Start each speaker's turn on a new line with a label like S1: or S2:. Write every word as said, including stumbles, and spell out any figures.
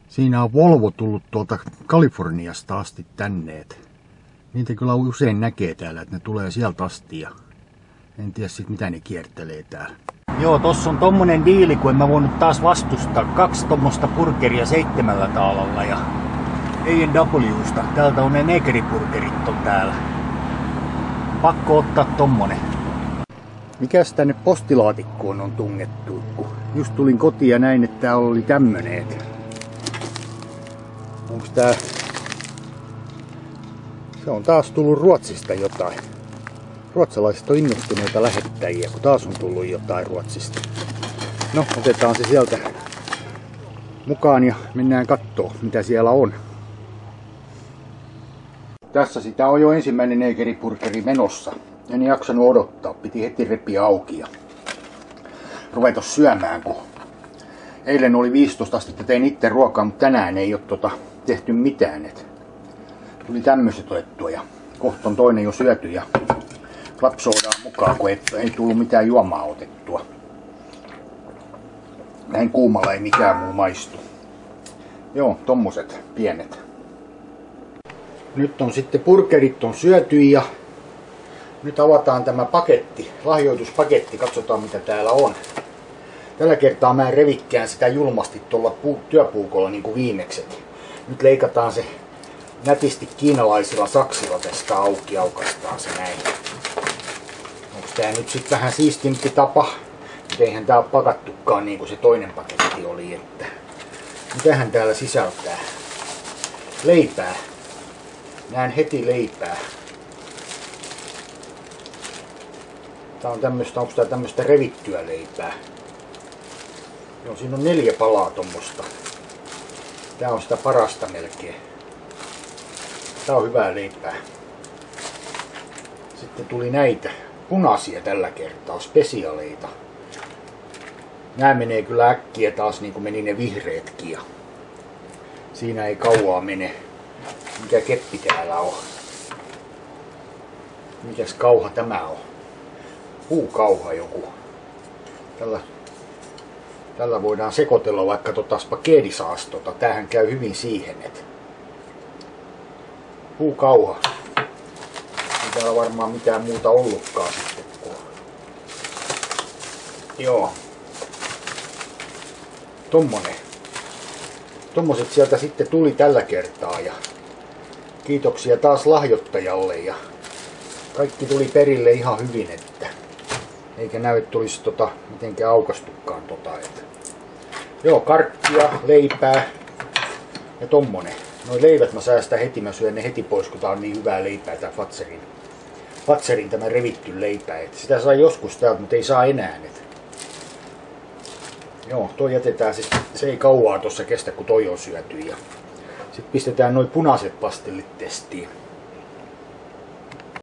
S1: Siinä on Volvo tullut tuolta Kaliforniasta asti tänne. Niitä kyllä usein näkee täällä, että ne tulee sieltä asti ja en tiedä sit mitä ne kiertelee täällä. Joo, tossa on tommonen diili, kun en mä voinut taas vastustaa. Kaksi tommosta burgeria seitsemällä taalalla ja A and W:sta. Täältä on ne negeriburgerit on täällä. Pakko ottaa tommonen. Mikäs tänne postilaatikkoon on tungettu? Just tulin kotiin ja näin, että täällä oli tämmönen. Onks tää... Se on taas tullut Ruotsista jotain. Ruotsalaiset on innostuneita lähettäjiä, kun taas on tullut jotain Ruotsista. No, otetaan se sieltä mukaan ja mennään kattoo, mitä siellä on. Tässä sitä on jo ensimmäinen negeriburgeri menossa. En jaksanut odottaa, piti heti repiä auki ja ruveta syömään, kun eilen oli viisitoista astetta, tein itse ruokaa, mutta tänään ei ole tota, tehty mitään. Et tuli tämmöiset otettua ja kohta on toinen jo syöty ja klapsoodaan mukaan, kun ei, ei tullut mitään juomaa otettua. Näin kuumalla ei mikään muu maistu. Joo, tommoset pienet. Nyt on sitten burgerit on syöty ja nyt avataan tämä paketti, lahjoituspaketti, katsotaan mitä täällä on. Tällä kertaa mä en revikään sitä julmasti tuolla työpuukolla niin kuin viimekset. Nyt leikataan se nätisti kiinalaisilla saksilla tästä auki, aukastaan se näin. Onko tää nyt sitten vähän siistimpi tapa? Mutta eihän tää ole pakattukaan niin kuin se toinen paketti oli. Että... Mitähän täällä sisältää? Leipää. Näen heti leipää. Tää on tämmöstä, onko tää tämmöstä revittyä leipää? Joo, siinä on neljä palaa tommosta. Tää on sitä parasta melkein. Tää on hyvää leipää. Sitten tuli näitä punaisia tällä kertaa, spesialeita. Nää menee kyllä äkkiä taas niin kuin meni ne vihreätkin. Ja siinä ei kauaa mene. Mikä keppi täällä on? Mikäs kauha tämä on? Puukauha joku. Tällä, tällä voidaan sekoitella vaikka tota spageetisaastota. Tämähän käy hyvin siihen, että puukauha. Ei täällä varmaan mitään muuta ollutkaan sitten. Kun... Joo. Tommonen. Tommoset sieltä sitten tuli tällä kertaa ja kiitoksia taas lahjoittajalle ja kaikki tuli perille ihan hyvin, että eikä näy tulisi tota mitenkään aukastukaan tota. Että. Joo, karkkia, leipää ja tommonen. Noi leivät mä säästän heti, mä syön ne heti pois, kun tää on niin hyvää leipää tää Fazerin. Fazerin tämä revitty leipää. Et sitä saa joskus täältä, mutta ei saa enää. Et. Joo, toi jätetään siis, se ei kauaa tossa kestä, kun toi on syöty. Ja sit pistetään noi punaiset pastillit testiin.